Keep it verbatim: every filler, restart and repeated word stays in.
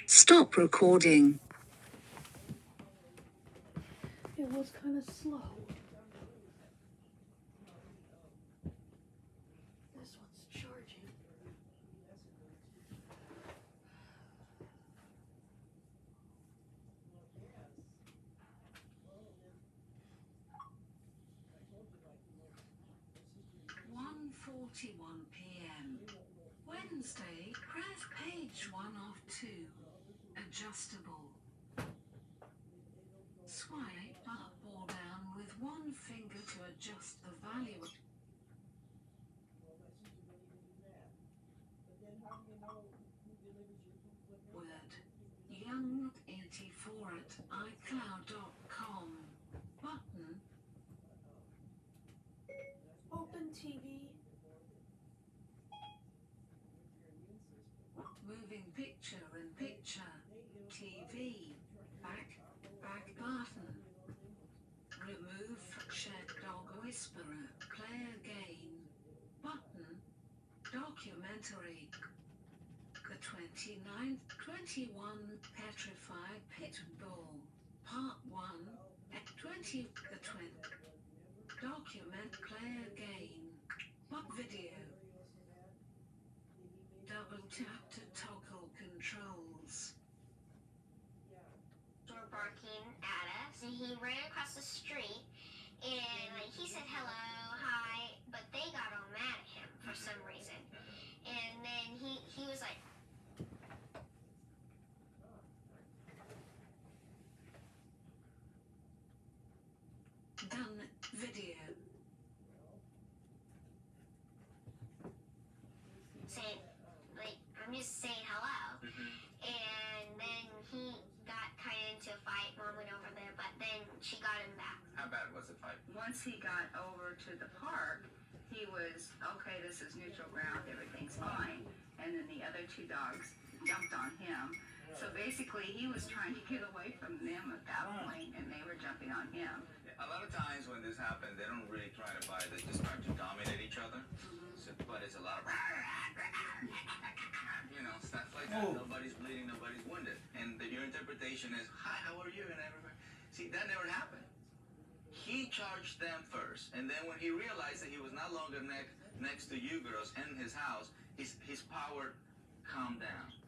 Stop recording. It was kind of slow. This one's charging. one forty-one p m Wednesday, press page one of two. Adjustable. Swipe up or down with one finger to adjust the value. Word. Young eighty-four at iCloud dot com. Button. Open T V. Moving picture in picture. T V. Back. Back button. Remove Shed Dog Whisperer. Player Gain. Button. Documentary. The twenty-ninth, twenty-one Petrified Pit Bull. Part one. At twenty. The twentieth. Document Player Gain. But video. Double tap to toggle controls. Were barking at us, and he ran across the street, and like he said hello, hi, but they got all mad at him for some reason, and then he he was like, Done video. saying like I'm just saying hello, and then he got kind of into a fight. Mom went over there, but then she got him back. How bad was the fight? Once he got over to the park, he was, okay, this is neutral ground, everything's fine. And then the other two dogs jumped on him. So basically, he was trying to get away from them at that point, and they were jumping on him. A lot of times when this happens, they don't really try to bite. They just try to dominate each other. Mm-hmm. So, but it's a lot of, you know, stuff like that. Oh. Nobody's bleeding, nobody's wounded. And the, your interpretation is, hi, how are you? And everybody. See, that never happened. He charged them first. And then when he realized that he was no longer next, next to you girls in his house, his, his power calmed down.